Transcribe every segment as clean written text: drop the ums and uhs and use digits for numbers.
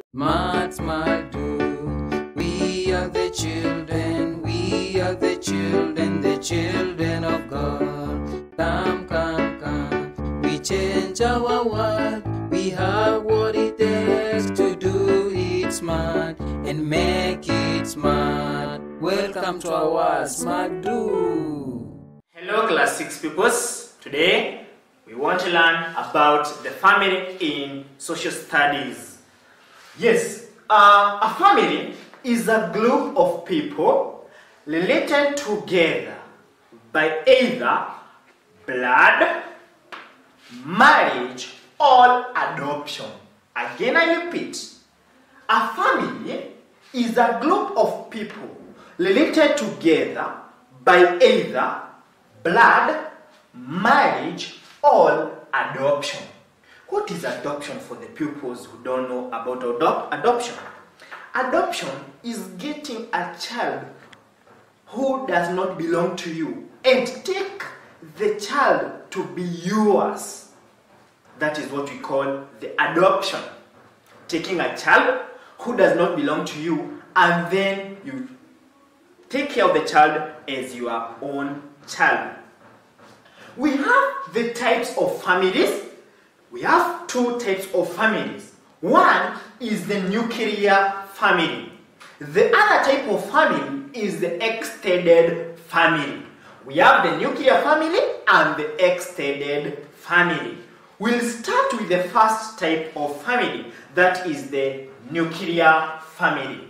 Smart, smart, do. We are the children, the children of God. Come, come, come. We change our world. We have what it takes to do it smart and make it smart. Welcome to our Smart Do. Hello, class 6 pupils. Today we want to learn about the family in social studies. Yes, a family is a group of people related together by either blood, marriage, or adoption. Again, I repeat, a family is a group of people related together by either blood, marriage, or adoption. What is adoption for the pupils who don't know about adoption? Adoption is getting a child who does not belong to you and take the child to be yours. That is what we call the adoption. Taking a child who does not belong to you and then you take care of the child as your own child. We have the types of families. We have two types of families. One is the nuclear family. The other type of family is the extended family. We have the nuclear family and the extended family. We'll start with the first type of family, that is the nuclear family.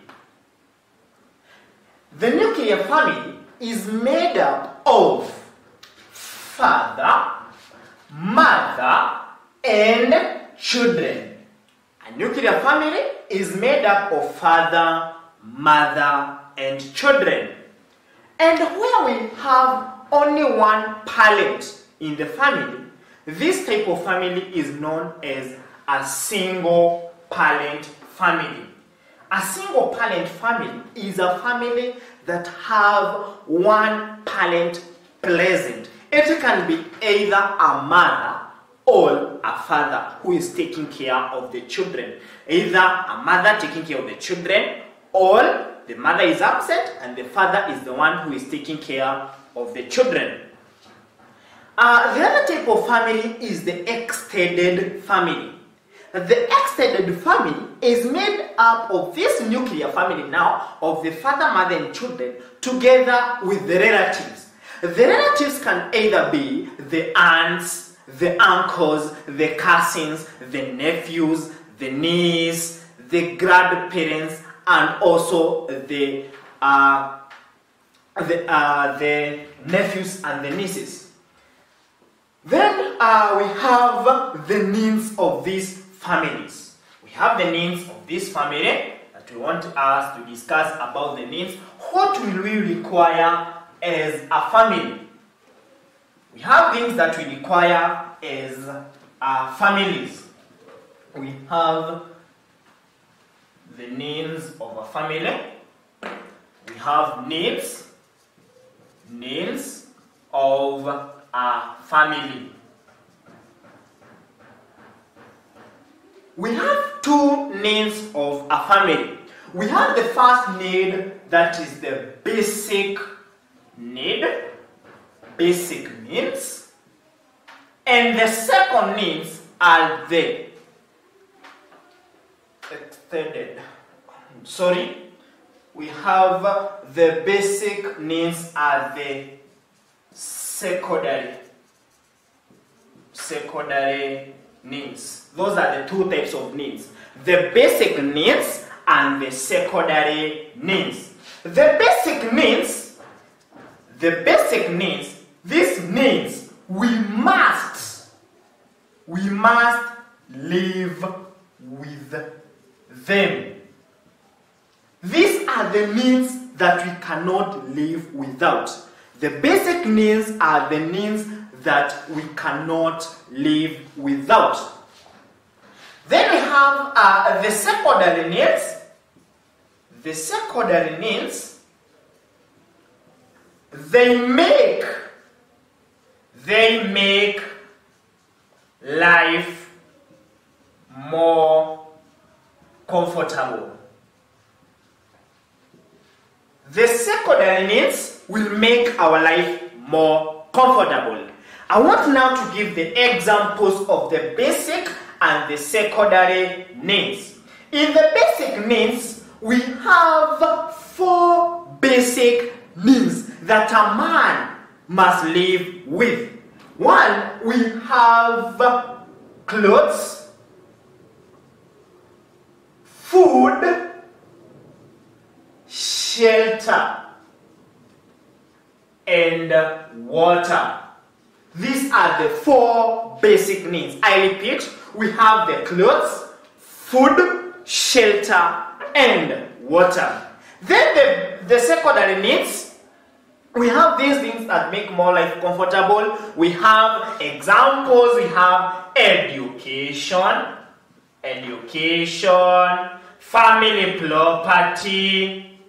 The nuclear family is made up of father, mother, and children. A nuclear family is made up of father, mother, and children. And where we have only one parent in the family, this type of family is known as a single parent family. A single parent family is a family that have one parent present. It can be either a mother or a father who is taking care of the children. Either a mother taking care of the children, or the mother is absent and the father is the one who is taking care of the children. The other type of family is the extended family. The extended family is made up of this nuclear family now of the father, mother, and children together with the relatives. The relatives can either be the aunts, the uncles, the cousins, the nephews, the niece, the grandparents, and also the nephews and the nieces. Then we have the needs of these families. We have the needs of this family that we want us to discuss about the needs. What will we require as a family? We have things that we require as families. We have the needs of a family. We have needs of a family. We have two needs of a family. We have the first need, that is the basic need, basic needs, and the second needs are the extended. We have the basic needs are the secondary needs. Those are the two types of needs: the basic needs and the secondary needs. The basic needs, these needs, we must live with them. These are the needs that we cannot live without. The basic needs are the needs that we cannot live without. Then we have the secondary needs. The secondary needs, they make life more comfortable. The secondary needs will make our life more comfortable. I want now to give the examples of the basic and the secondary needs. In the basic needs, we have 4 basic needs that a man must live with. 1, we have clothes, food, shelter, and water. These are the 4 basic needs. I repeat, we have the clothes, food, shelter, and water. Then the secondary needs, we have these things that make more life comfortable. We have examples, we have education, family property,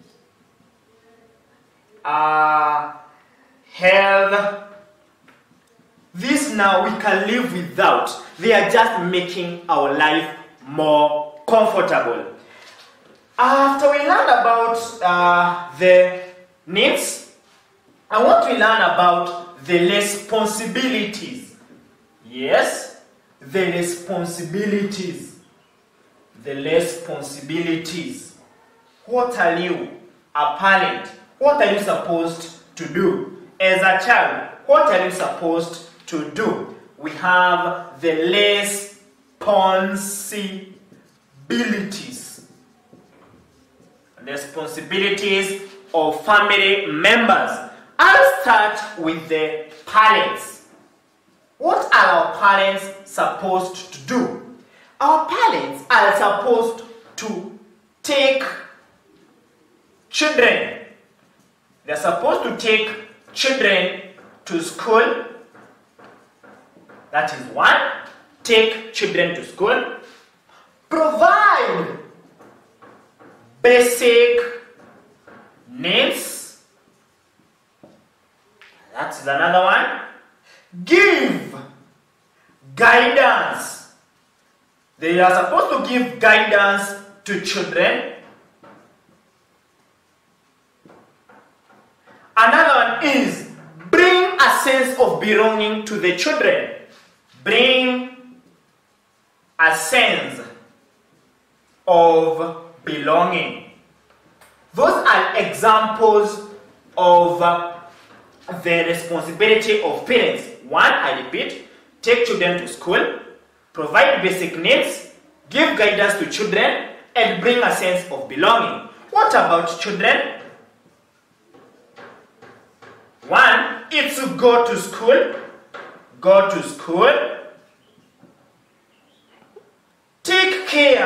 health. This now we can live without. They are just making our life more comfortable. After we learn about the needs, I want to learn about the responsibilities. Yes, the responsibilities. The responsibilities. What are you, a parent? What are you supposed to do? As a child, what are you supposed to do? We have the responsibilities. Responsibilities of family members. I'll start with the parents. What are our parents supposed to do? Our parents are supposed to take children. They're supposed to take children to school. That is 1. Take children to school. Provide basic needs. That's another one. Give guidance. They are supposed to give guidance to children. Another one is bring a sense of belonging to the children. Bring a sense of belonging. Those are examples of the responsibility of parents. 1, I repeat, take children to school, provide basic needs, give guidance to children, and bring a sense of belonging. What about children? 1, it's to go to school. Go to school. Take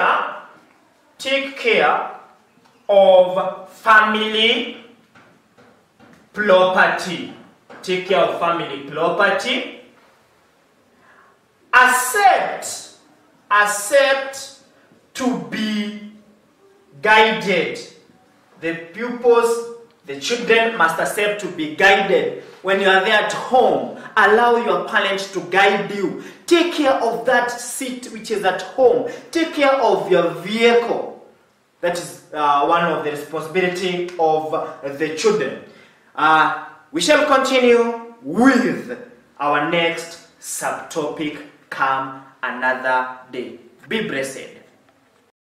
care of family property. Take care of family property. Accept to be guided. The pupils, the children must accept to be guided. When you are there at home, allow your parents to guide you. Take care of that seat which is at home. Take care of your vehicle. That is one of the responsibility of the children. We shall continue with our next subtopic come another day. Be blessed.